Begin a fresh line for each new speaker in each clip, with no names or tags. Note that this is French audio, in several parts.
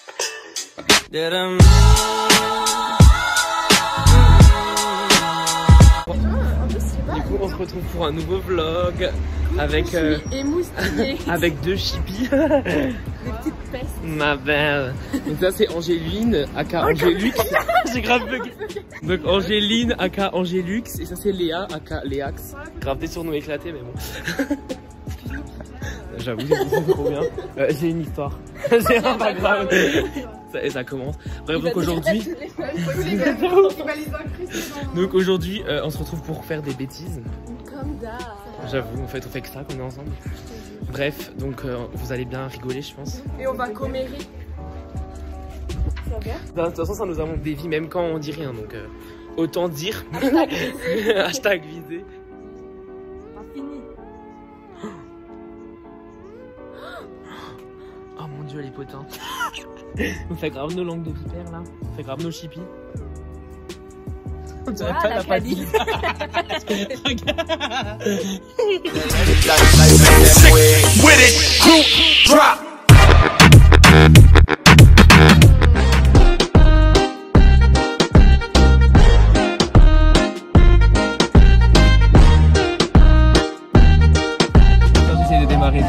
Du coup, on se retrouve pour un nouveau vlog avec avec deux chippies.
Des petites pestes.
Ma belle. Donc ça c'est Angéline, aka Angélux. J'ai grave bugué. Donc Angéline, aka Angélux. Et ça c'est Léa, aka Léax. Grave des surnoms éclatés mais bon. J'avoue, c'est trop bien. J'ai une histoire. C'est pas grave. Ça commence. Bref, donc aujourd'hui... Donc aujourd'hui, on se retrouve pour faire des bêtises.
Comme d'hab.
J'avoue, en fait, on fait que ça qu'on est ensemble. Bref, donc vous allez bien rigoler, je pense.
Et on va commérer. Ça va?
De toute façon, ça nous avons des vies, même quand on dit rien. Donc autant dire. Hashtag visé. Oh mon dieu, les potins. On fait grave nos langues de vipère là. On fait grave nos chippies. On dirait pas la patine. J'essaie de démarrer.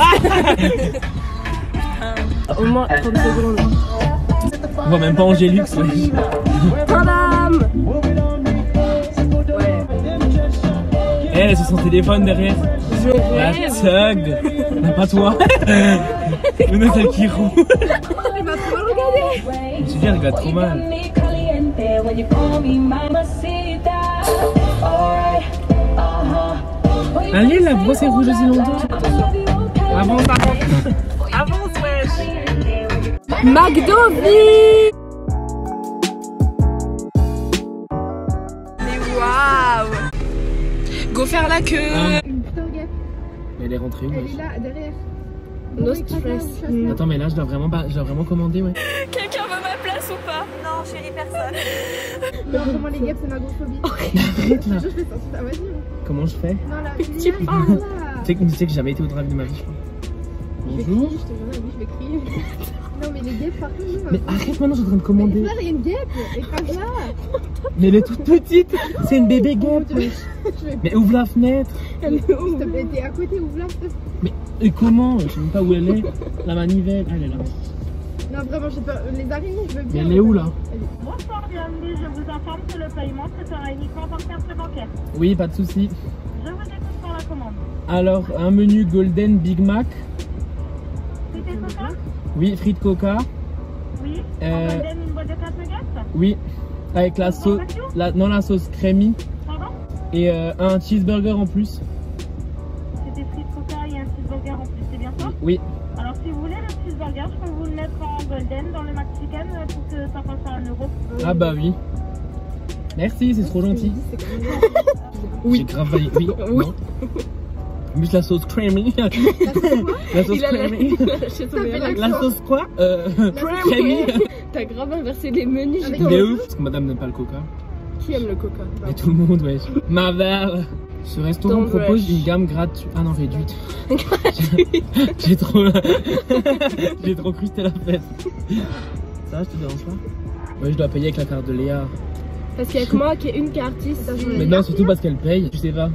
Au moins 30 secondes.
On voit même pas Angélux.
Madame.
Eh, c'est son téléphone derrière. La thug. Non, pas toi. On a celle qui roule.
Elle m'a trop mal regardé.
Je me suis dit, elle regarde trop mal. Allez, la brosse est rouge aussi longtemps. Avance, avance. Avance, wesh.
McDovie. Mais waouh. Go faire la queue.
Elle est rentrée où?
Elle est là, derrière.
No stress.
Attends, mais là, je dois vraiment commander, ouais.
Quelqu'un veut ma place ou pas?
Non, chérie, personne. Non, vraiment, les gars, c'est ma grophobie.
Arrête là.
Je vais sortir ta voiture.
Comment je fais?
Non, là,
Tu parles.
Tu sais que j'ai jamais été au drive de ma vie, je crois. Bonjour.
Je te jure, oui, je vais crier. Non, mais les guêpes, par contre, non.
Mais arrête maintenant, je suis en train de commander.
Mais frère, il y a une guêpe. Écrase-la.
Mais elle est toute petite. C'est une bébé guêpe. Mais ouvre la fenêtre.
Elle est où? S'il te plaît, t'es à côté, ouvre-la.
Mais et comment? Je sais même pas où elle est. La manivelle. Ah, elle est là.
Non, vraiment, j'ai peur. Les araignées, je veux
Mais
bien.
elle est où là?
Bonsoir, bienvenue. Je vous informe que le paiement se fera uniquement par carte bancaire.
Oui, pas de souci.
Je vous écoute pour la commande.
Alors, un menu Golden Big Mac.
C'était Coca?
Oui, frites Coca.
Oui. On vous donne une boîte de 4 nuggets?
Oui, avec la sauce, la sauce crémy.
Pardon?
Et un cheeseburger en plus.
C'était frites Coca et un cheeseburger en plus, c'est bien ça?
Oui.
Alors, si vous voulez le cheeseburger, je peux vous le mettre en golden dans le Mexican pour que ça passe à 1 euro.
Ah bah oui. Merci, c'est trop gentil.
Oui.
J'ai grave validé. Oui.
Oui.
Non. Juste la sauce creamy. La sauce creamy. La sauce quoi? Creamy.
T'as grave inversé les menus.
Il est ouf parce que madame n'aime pas le coca.
Qui aime le coca?
Et tout le monde, wesh. Ma belle. Ce restaurant propose une gamme gratuite. Ah non, réduite. J'ai trop cru que c'était la fête. Ça va, je te dérange pas? Ouais, je dois payer avec la carte de Léa.
Parce qu'il y a que moi qui est une carte artiste.
Mais non, surtout parce qu'elle paye. Je sais pas.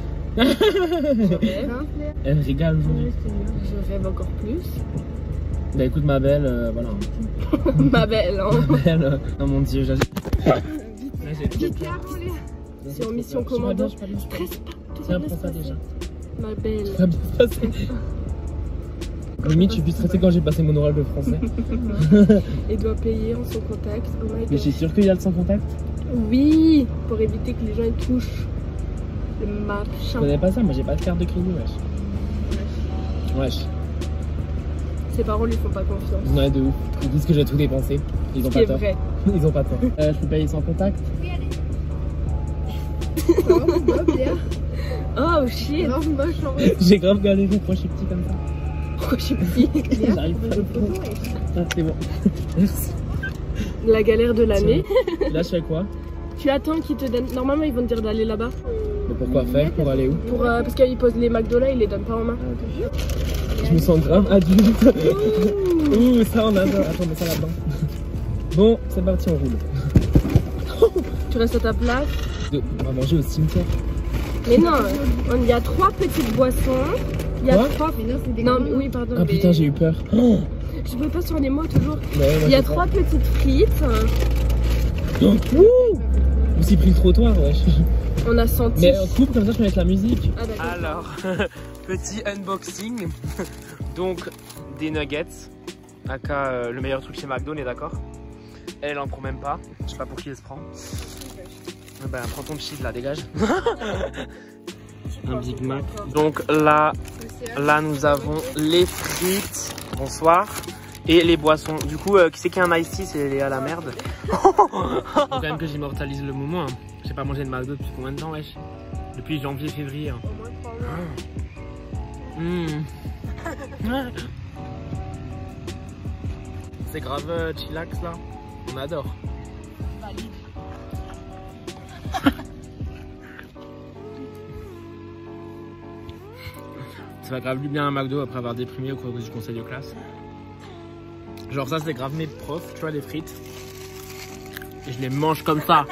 Elle régale aujourd'hui.
Je rêve encore plus.
Bah écoute ma belle, voilà.
Ma belle, hein.
Ma belle, oh mon dieu, j'ai...
C'est en mission commando. Stresse pas.
Tiens, prends ça déjà.
Ma belle.
Ça va bien se passer. Limite, je suis plus stressée quand j'ai passé mon oral de français.
Et doit payer en son contact. Oh my God.
Mais je suis sûre qu'il y a le sans contact.
Oui, pour éviter que les gens ils touchent le
Je
machin.
connais pas ça, moi j'ai pas de carte de crédit, wesh. Wesh.
Ses parents lui font pas confiance.
Ouais, de ouf. Ils disent que j'ai tout dépensé. Ils ont pas tort.
Vrai.
Ils ont pas tort. Je peux payer sans contact?
Oh shit.
J'ai grave galéré, pourquoi je suis petit comme ça?
Pourquoi je suis petit?
J'arrive pas à le prendre. Ah, c'est bon. Merci.
La galère de l'année.
Là, je fais quoi?
Tu attends qu'ils te donnent. Normalement, ils vont te dire d'aller là-bas.
Mais pourquoi faire? Pour aller où?
Parce qu'ils posent les McDo là, ils les donnent pas en main.
Je me sens grave adulte. Ouh, ça on adore. Attends, mets ça là-dedans. Bon, c'est parti, on roule.
Tu restes à ta place.
On va manger au cimetière.
Mais non, il y a 3 petites boissons. Il y a 3.
Mais non, c'est des
Non, mais oui, pardon.
Ah
mais...
putain, j'ai eu peur. Oh
Je peux pas sur les mots toujours.
ouais,
Il y a 3 petites frites.
Oh, on s'est pris le trottoir, wesh.
On a senti.
Mais coupe comme ça, je peux mettre la musique.
Ah, d'accord.
Alors, petit unboxing. Donc, des nuggets. Aka, le meilleur truc chez McDo, on est d'accord? Elle en prend même pas. Je sais pas pour qui elle se prend. Ben, prends ton cheese là, dégage. Un Big Mac. Donc là nous avons les frites. Bonsoir. Et les boissons. Du coup, qui c'est qui a un ice tea? C'est Léa la merde. Faut quand même que j'immortalise le moment. Hein. J'ai pas mangé de McDo depuis combien de temps, wesh? Depuis janvier, février. Hein. C'est grave chillax là. On adore. Ça va grave du bien à McDo après avoir déprimé au cause du conseil de classe. Genre ça c'est grave mes profs, tu vois les frites. Et je les mange comme ça.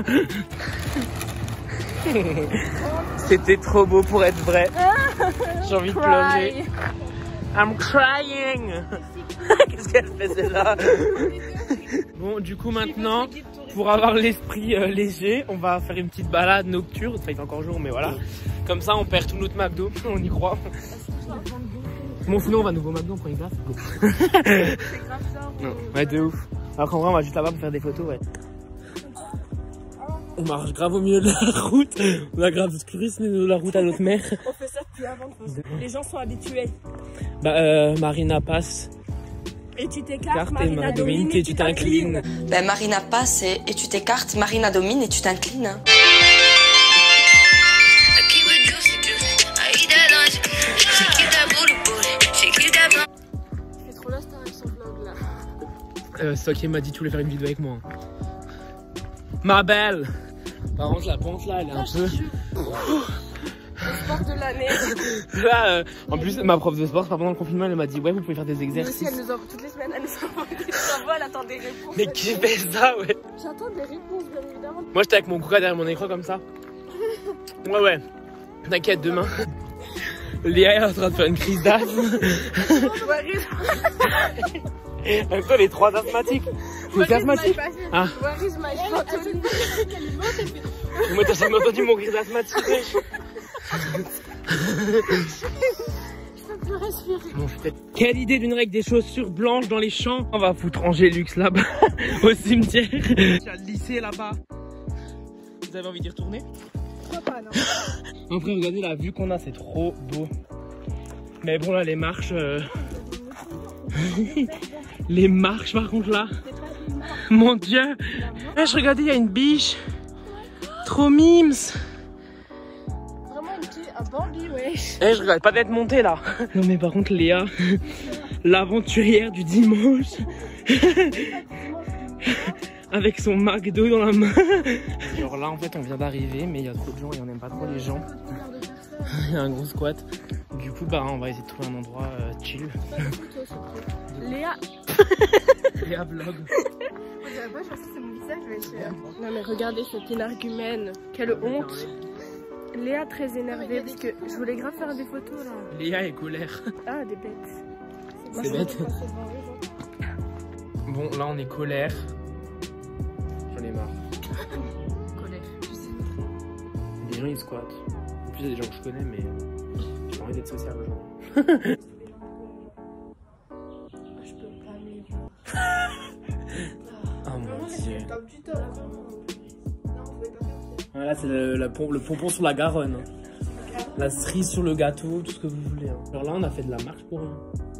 C'était trop beau pour être vrai. J'ai envie de pleurer. I'm crying. Qu'est-ce qu'elle fait celle-là? Bon du coup maintenant, pour avoir l'esprit léger, on va faire une petite balade nocturne. Enfin il fait encore jour mais voilà. Comme ça on perd tout notre McDo, on y croit. Bon sinon on va nouveau McDo, on prend une glace.
C'est grave ça.
Ouais de ouf. Alors qu'en vrai on va juste là-bas pour faire des photos, ouais. On marche grave au milieu de la route. On a grave tourisme de la route à l'autre mer.
On fait ça depuis avant. Les gens sont habitués.
Bah Marina passe.
Et tu t'écartes,
Marina domine et tu t'inclines.
Ben Marina passe et tu t'écartes, Marina domine et tu t'inclines.
Je suis trop là, avec son vlog là.
C'est toi qui m'a dit que tu voulais faire une vidéo avec moi. Ma belle. Par contre la pente là elle est un peu...
Sport de l'année.
Là, en plus ma prof de sport pendant le confinement elle m'a dit ouais vous pouvez faire des
Aussi,
exercices.
elle nous envoie toutes les semaines, elle nous envoie des travaux, elle attend des réponses.
Mais qui fait ça ouais?
J'attends des réponses bien évidemment.
Moi j'étais avec mon coca derrière mon écran comme ça. Ouais. T'inquiète demain. Léa est en train de faire une crise d'asthme. Toi les 3 asthmatiques. T'es asthmatique? Ah.
Where is my spontaneity?
Moi t'as jamais entendu mon rire d'asthmatique.
Je peux plus respirer.
Bon, quelle idée d'une règle des chaussures blanches dans les champs. On va foutre Angélux là-bas, au cimetière. Il y a le lycée là-bas. Vous avez envie d'y retourner?
Pourquoi pas, non?
Après, regardez la vue qu'on a, c'est trop beau. Mais bon, là, les marches... les marches, par contre, là. Mon Dieu. Je regardais, il y a une biche. Trop mimes.
Vraiment un Bambi, wesh.
Je regarde pas d'être montée, là. Non, mais par contre, Léa, l'aventurière du dimanche. Avec son McDo dans la main. Genre là en fait on vient d'arriver mais il y a trop de gens et on n'aime pas trop les gens. Il y a un gros squat. Du coup bah on va essayer de trouver un endroit chill.
Léa.
Léa vlog.
On dirait pas, je pense que c'est mon visage, mais
Non mais regardez cette énergumène. Quelle honte. Léa très énervée parce que je voulais grave faire des photos là.
Léa est colère.
Ah des bêtes.
C'est bête. Bon là on est colère. J'en ai marre.
Colère.
Les gens ils squattent. En plus il y a des gens que je connais mais j'ai envie d'être social aujourd'hui.
Je peux pas me voir.
Oh mon dieu.
top du top. Non, on pouvait pas faire ça.
Voilà c'est le pompon sur la Garonne. La cerise sur le gâteau, tout ce que vous voulez. Hein. Alors là on a fait de la marche pour rien.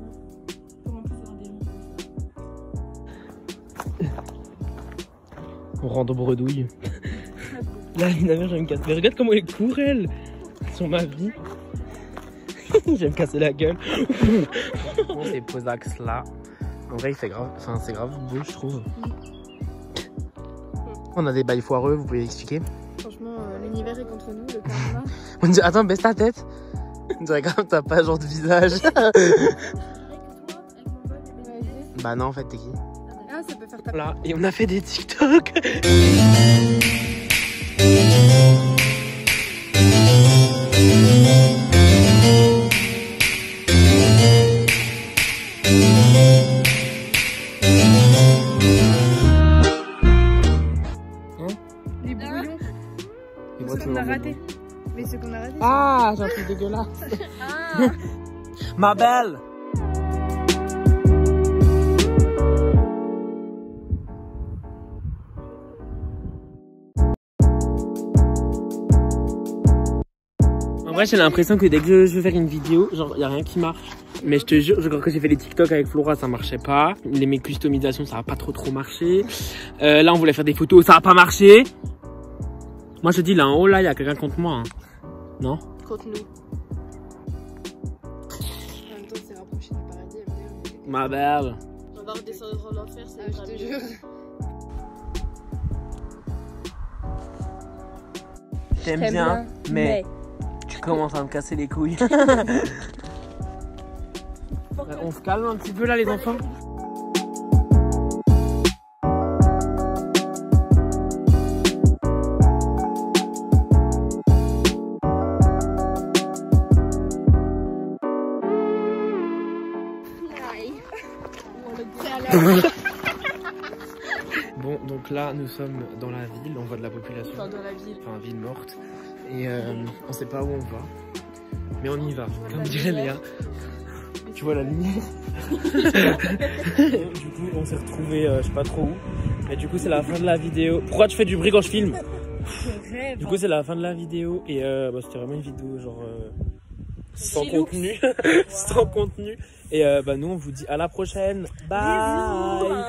On rentre au bredouille. Là, j'ai me casse. Mais regarde comment elle court, elle. Sur ma vie. Je vais me casser la gueule. Bon, c'est Posax là. En vrai, c'est grave. Enfin, c'est grave beau, je trouve. On a des bails foireux, vous pouvez expliquer?
Franchement, l'univers est contre nous, le karma.
On dit, attends, baisse ta tête. On dirait quand même t'as pas genre de visage. Bah non, en fait, t'es qui?
Ah, ça peut faire taper.
Là, et on a fait des TikTok.
Les brouillons.
Et
Ce qu'on a raté. Mais ce qu'on a raté.
Ah, j'ai un truc dégueulasse.
Ah.
Ma belle. En vrai, j'ai l'impression que dès que je veux faire une vidéo, genre, y a rien qui marche. Mais je te jure, je crois que j'ai fait les TikTok avec Flora, ça marchait pas. Mes customisations, ça a pas trop marché. Là, on voulait faire des photos, ça a pas marché. Moi, je te dis, là en haut, là, il y a quelqu'un contre moi. Hein. Non?
Contre nous. En même temps, c'est rapproché du paradis.
Ma belle.
On va redescendre en enfer, c'est je te jure.
T'aimes bien, mais tu commences à me casser les couilles. On se calme un petit peu là, les enfants. Bon, donc là, nous sommes dans la ville, on voit de la population.
Enfin, dans la ville.
Enfin, ville morte. Et on sait pas où on va. Mais on y va, comme dirait Léa. Tu vois la lumière. Du coup, on s'est retrouvés, je sais pas trop où. Mais du coup, c'est la fin de la vidéo. Pourquoi tu fais du bruit quand je filme? Du coup, c'est la fin de la vidéo. Et bah, c'était vraiment une vidéo genre sans contenu. Sans contenu. Et bah, nous, on vous dit à la prochaine. Bye.